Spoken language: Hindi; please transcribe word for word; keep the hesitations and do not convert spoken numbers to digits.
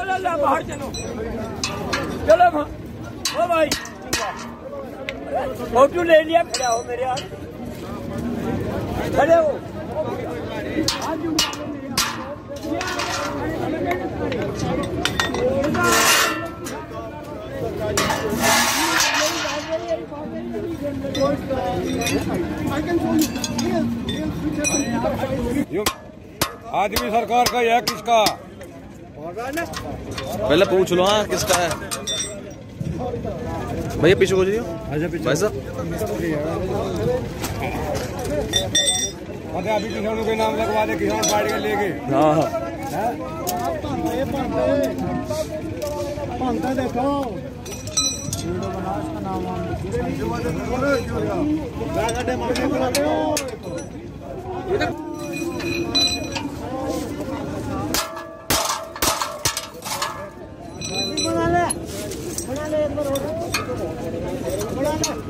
बाहर चलो चलो ओ भाई फोटो ले लिया खड़ा हो मेरे हाथ खड़े हो आदमी सरकार का यह किसका पहले पूछ लो हाँ किसका है भैया पीछे हो जाइए भाई साहब अभी किसानों के नाम लगवा दे किसान पार्टी के लेके हाँ देखो बना ले बना ले एक बार और बना ले